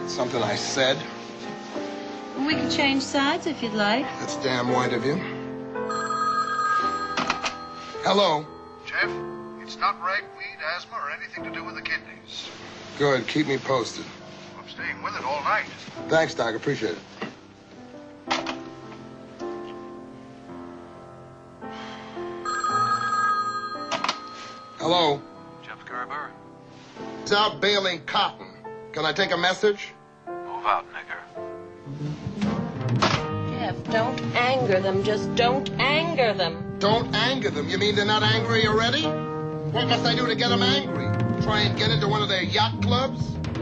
Something I said? We can change sides if you'd like. That's damn white of you. Hello? Jeff, it's not ragweed, asthma, or anything to do with the kidneys. Good. Keep me posted. I'm staying with it all night. Thanks, Doc. Appreciate it. Hello? Jeff Gerber? It's out baling cotton. Can I take a message? Move out, nigger. Jeff, don't anger them. Just don't anger them. Don't anger them. You mean they're not angry already? What must I do to get them angry? Try and get into one of their yacht clubs?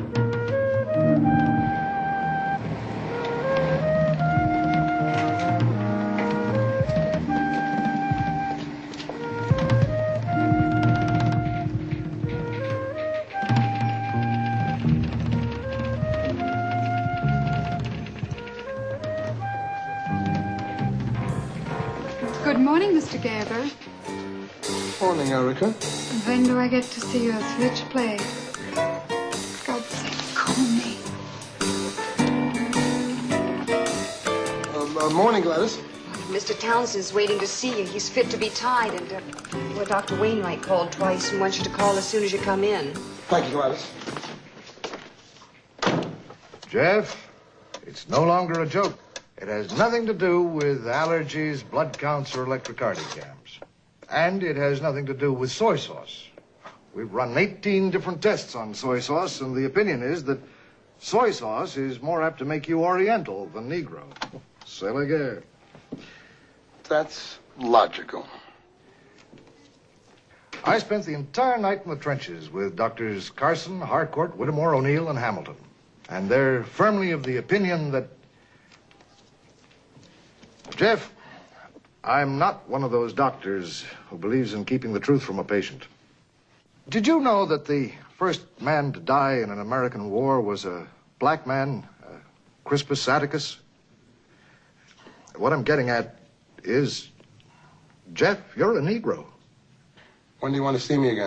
Good morning, Mr. Gerber. Morning, Erica. When do I get to see your switchblade? For God's sake, call me. Morning, Gladys. Mr. Townsend's waiting to see you. He's fit to be tied, and well, Dr. Wainwright called twice and wants you to call as soon as you come in. Thank you, Gladys. Jeff, it's no longer a joke. It has nothing to do with allergies, blood counts, or electrocardiograms. And it has nothing to do with soy sauce. We've run 18 different tests on soy sauce, and the opinion is that soy sauce is more apt to make you Oriental than Negro. C'est la guerre. That's logical. I spent the entire night in the trenches with Doctors Carson, Harcourt, Whittemore, O'Neill, and Hamilton. And they're firmly of the opinion that... Jeff, I'm not one of those doctors who believes in keeping the truth from a patient. Did you know that the first man to die in an American war was a black man, Crispus Atticus? What I'm getting at is, Jeff, you're a Negro. When do you want to see me again?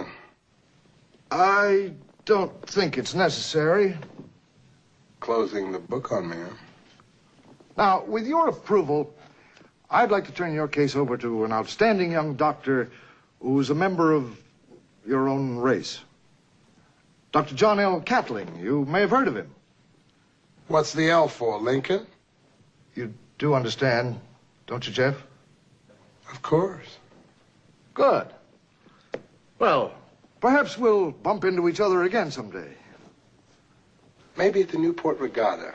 I don't think it's necessary. Closing the book on me, huh? Now, with your approval, I'd like to turn your case over to an outstanding young doctor who's a member of your own race. Dr. John L. Catling. You may have heard of him. What's the L for, Lincoln? You do understand, don't you, Jeff? Of course. Good. Well, perhaps we'll bump into each other again someday. Maybe at the Newport Regatta.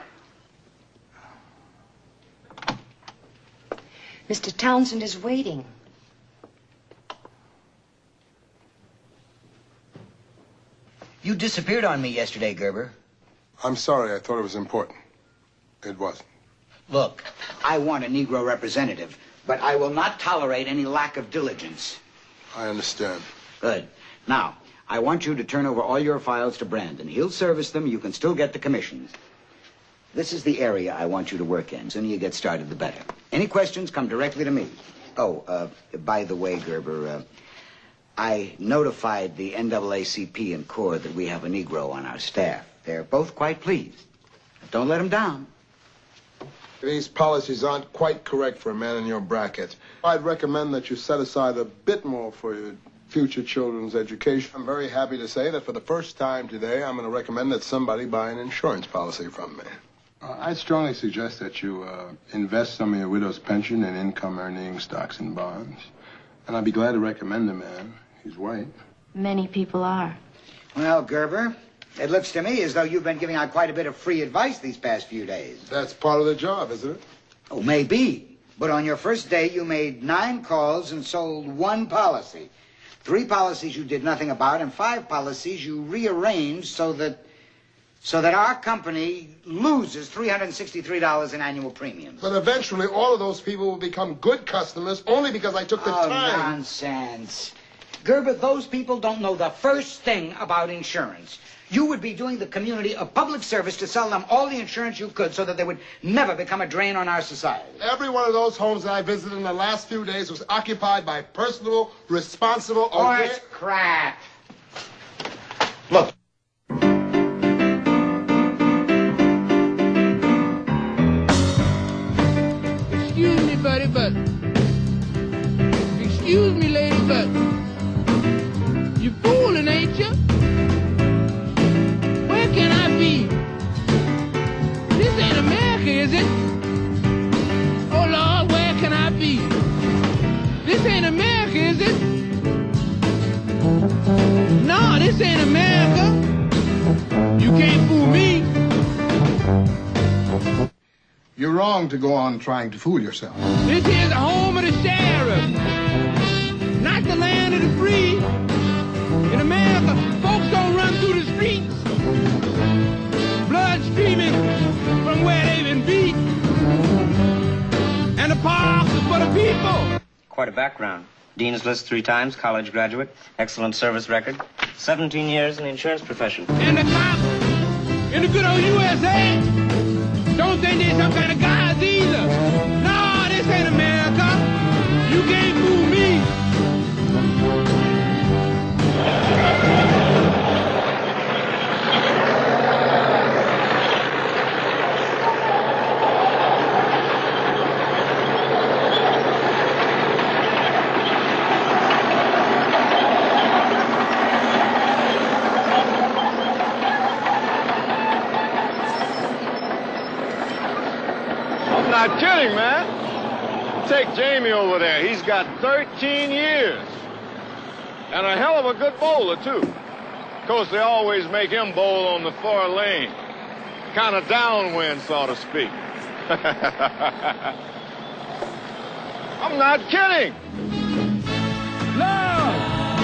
Mr. Townsend is waiting. You disappeared on me yesterday, Gerber. I'm sorry. I thought it was important. It wasn't. Look, I want a Negro representative, but I will not tolerate any lack of diligence. I understand. Good. Now, I want you to turn over all your files to Brandon. He'll service them. You can still get the commissions. This is the area I want you to work in. The sooner you get started, the better. Any questions, come directly to me. Oh, by the way, Gerber, I notified the NAACP and Corps that we have a Negro on our staff. They're both quite pleased. Don't let them down. These policies aren't quite correct for a man in your bracket. I'd recommend that you set aside a bit more for your future children's education. I'm very happy to say that for the first time today, I'm going to recommend that somebody buy an insurance policy from me. I strongly suggest that you invest some of your widow's pension in income-earning stocks and bonds. And I'd be glad to recommend the man. He's white. Many people are. Well, Gerber, it looks to me as though you've been giving out quite a bit of free advice these past few days. That's part of the job, isn't it? Oh, maybe. But on your first day, you made 9 calls and sold 1 policy. 3 policies you did nothing about, and 5 policies you rearranged so that our company loses $363 in annual premiums. But eventually, all of those people will become good customers only because I took the time. Nonsense. Gerber, those people don't know the first thing about insurance. You would be doing the community a public service to sell them all the insurance you could so that they would never become a drain on our society. Every one of those homes that I visited in the last few days was occupied by personal, responsible... Horse crap. Look. You can't fool me. You're wrong to go on trying to fool yourself. This is the home of the sheriff, not the land of the free. In America, folks don't run through the streets, blood streaming from where they've been beat. And the parks are for the people. Quite a background. Dean's List 3 times, college graduate, excellent service record, 17 years in the insurance profession. And the cops in the good old USA don't think they're some kind of gods either. No, this ain't America. You can't fool me. Not kidding, man. Take Jamie over there. He's got 13 years. And a hell of a good bowler, too. Of course, they always make him bowl on the far lane. Kind of downwind, so to speak. I'm not kidding. Love!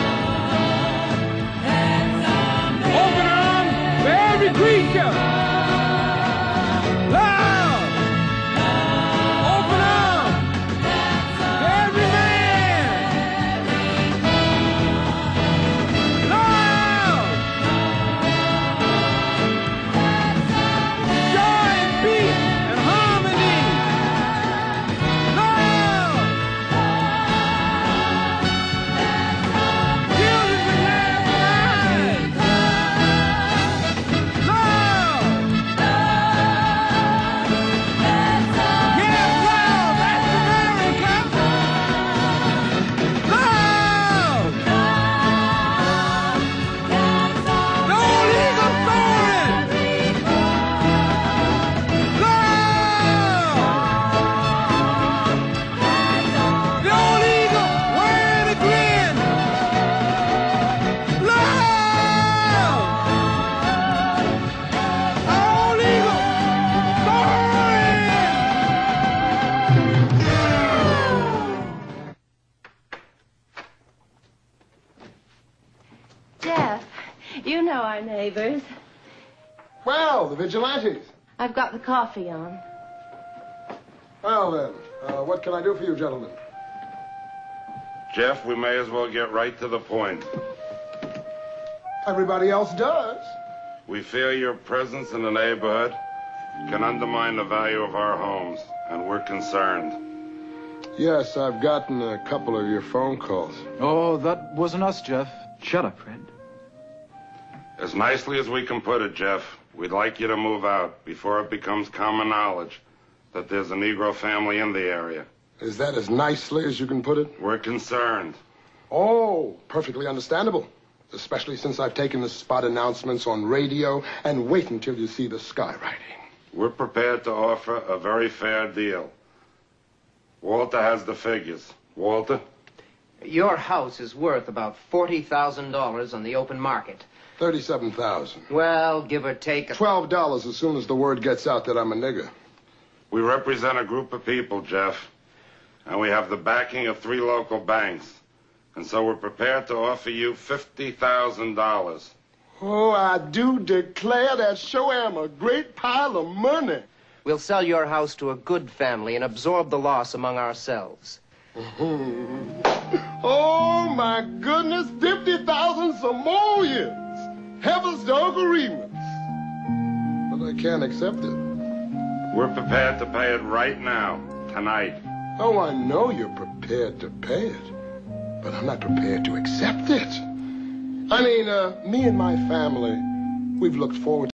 Open arms for every creature! Love! Neighbors. Well, the vigilantes. I've got the coffee on. Well, then, what can I do for you, gentlemen? Jeff, we may as well get right to the point. Everybody else does. We fear your presence in the neighborhood can undermine the value of our homes, and we're concerned. Yes, I've gotten a couple of your phone calls. Oh, that wasn't us, Jeff. Shut up, friend. As nicely as we can put it, Jeff, we'd like you to move out before it becomes common knowledge that there's a Negro family in the area. Is that as nicely as you can put it? We're concerned. Oh, perfectly understandable. Especially since I've taken the spot announcements on radio, and wait until you see the skywriting. We're prepared to offer a very fair deal. Walter has the figures. Walter? Your house is worth about $40,000 on the open market. $37,000. Well, give or take $12 as soon as the word gets out that I'm a nigger. We represent a group of people, Jeff, and we have the backing of 3 local banks. And so we're prepared to offer you $50,000. Oh, I do declare that sure am a great pile of money. We'll sell your house to a good family and absorb the loss among ourselves. Oh, my goodness, 50,000 simoleons. Heavens to Uncle Remus. But I can't accept it. We're prepared to pay it right now, tonight. Oh, I know you're prepared to pay it, but I'm not prepared to accept it. I mean, me and my family, we've looked forward